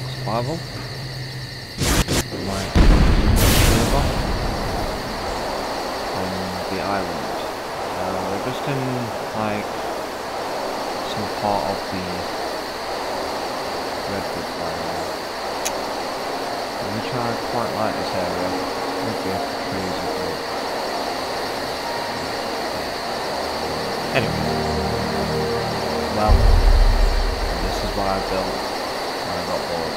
survival. We might move on from the island. We're just in like some part of the redwood biome, which I quite like this area. Maybe if the trees are good. Anyway, well, this is what I built when I got bored.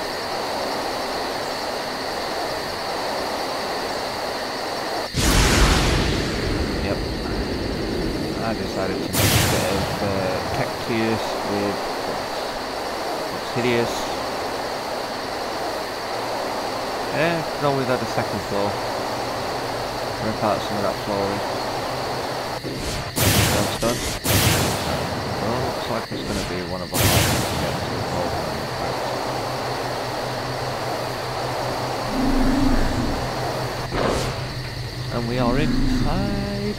Yep, I decided to make a bit of cactus with what's hideous. Yeah, could always add a second floor. Rip out some of that flooring. That's done. Well, looks like it's going to be one of the hardest to get to the and we are inside.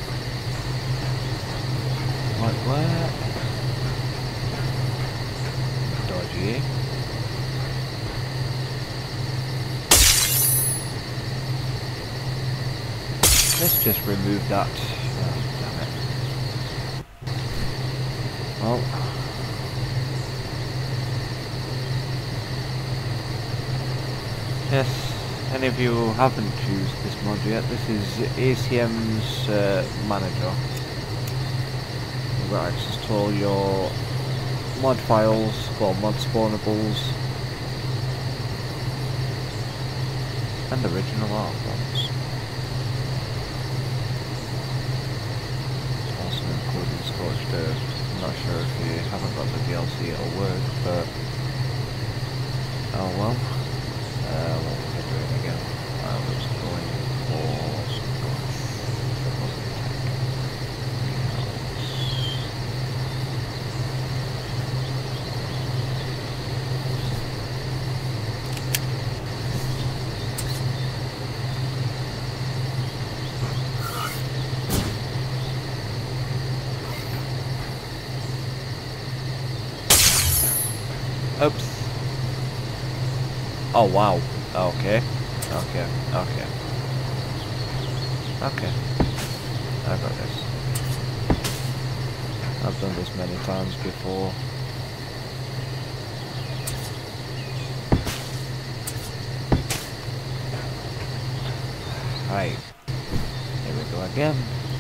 Like where? Dodgy. Let's just remove that. Oh, damn it. Well. Yes, any of you who haven't used this mod yet, this is ACM's manager. You've got access to all your mod files, or mod spawnables, and original art forms. Including Scorched Earth. I'm not sure if you haven't got the DLC it'll work, but oh well. What was I doing again? I was going for some gosh. It wasn't oops. Oh wow. Okay. Okay. Okay. Okay. I got this. I've done this many times before. Right. Here we go again.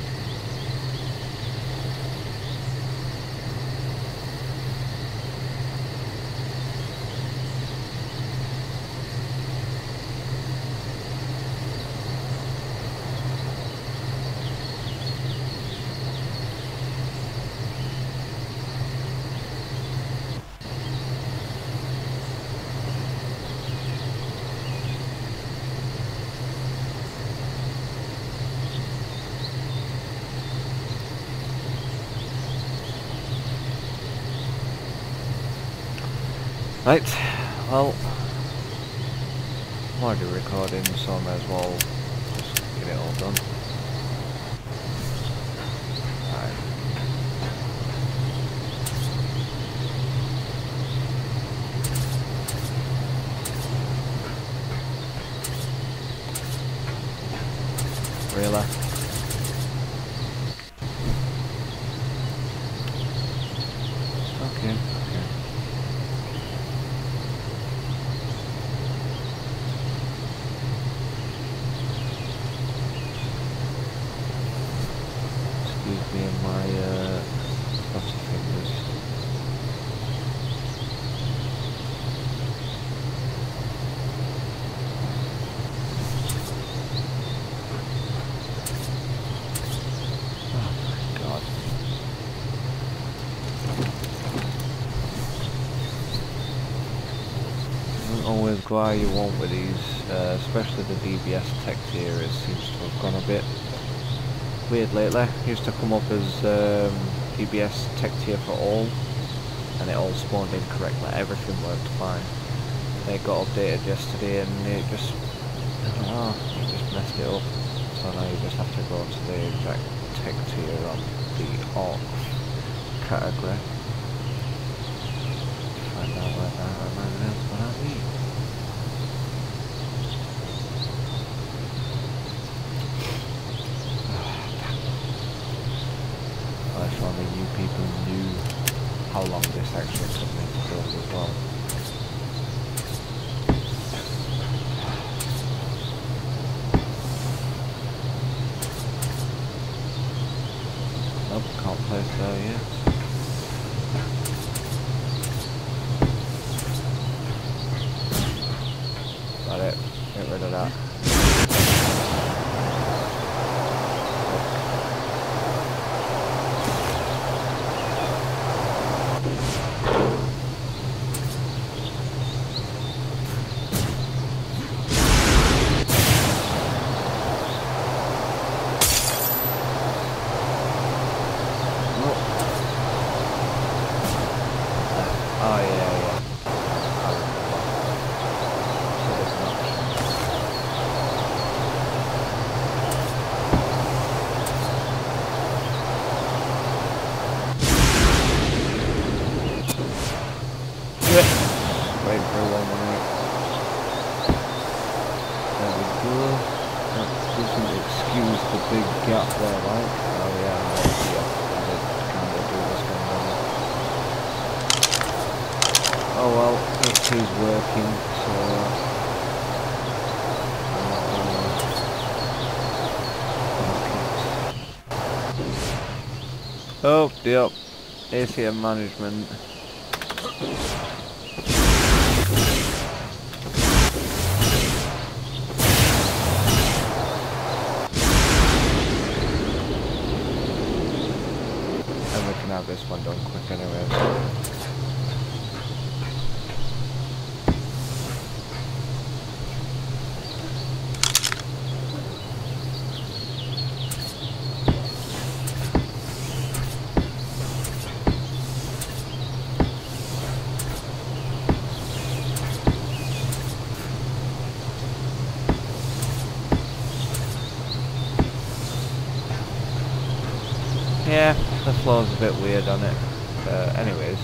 Right, well, I'm already recording, so I may as well just get it all done. Right. Really? Okay, okay. Excuse me and my lots of fingers. Oh my god. Doesn't always go how you want with these, especially the DBS tech tier. It seems to have gone a bit weird lately. It used to come up as DBS tech tier for all, and it all spawned incorrectly. Everything worked fine. It got updated yesterday, and it just, I don't know, it just messed it up. So now you just have to go to the exact tech tier on the orc category. If I what I mean. Well, if only you people knew how long this actually took me to build as well. Nope, can't place there yet. Got it. Get rid of that. Oh yeah, yeah. Wait for 118. There we go. That doesn't excuse the big gap there, right? Oh yeah, I did kind of do this one wrong. Oh well, it is working, so I'm not gonna oh, yep. ACM management. And we can have this one done quick anyways. Yeah, the flow's a bit weird on it. Anyways.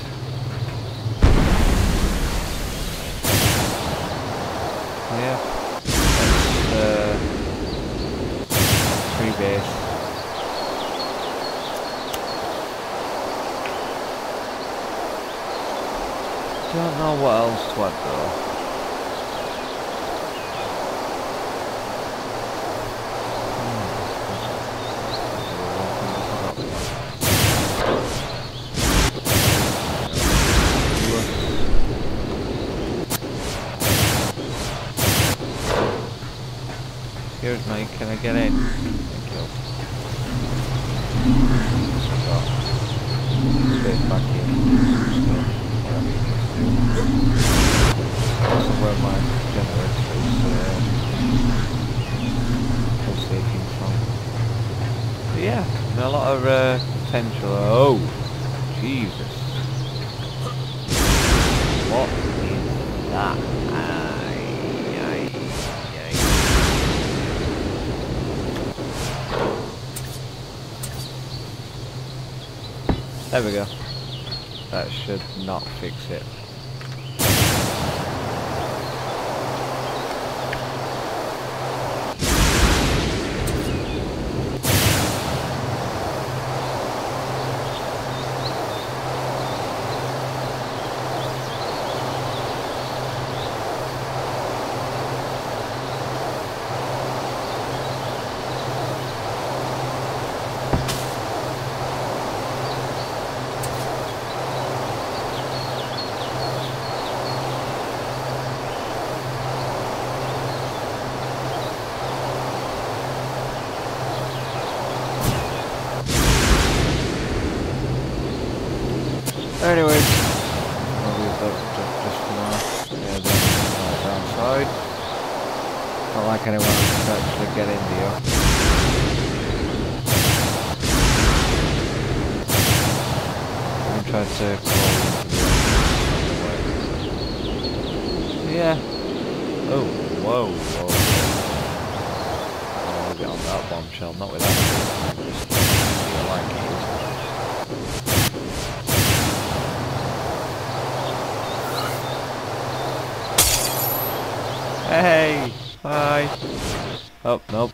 Yeah. That's tree base. Don't know what else to add though. Here's Mike, can I get in? Thank you. So, space back here. Whatever you need to do. Also where my generator is pulsating from. But yeah, a lot of potential. Oh, Jesus. What is that? There we go. That should not fix it. Anyways, I'll leave that just for now. Yeah, then downside. Not like anyone can actually get in here. I'm trying to crawl into the yeah. Oh, whoa, whoa. I'll get on that bombshell, not with that. Just feel like it is. Oh, nope.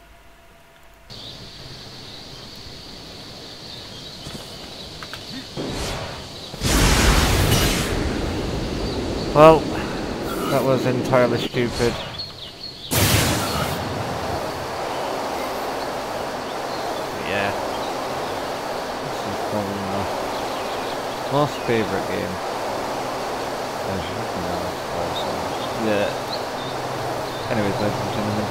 Well, that was entirely stupid. Yeah. This is probably my most favourite game. As you know, also. Yeah. Anyways, ladies and gentlemen,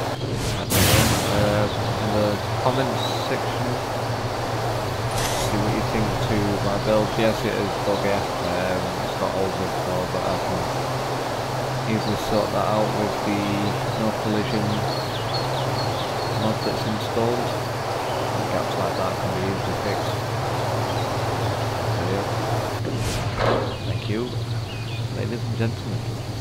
in the comments section, see what you think to my build. Yes, it is buggy. It's got old wood floor, but I can easily sort that out with the no collision mod that's installed. Gaps like that can be easily fixed. There you go. Thank you, ladies and gentlemen.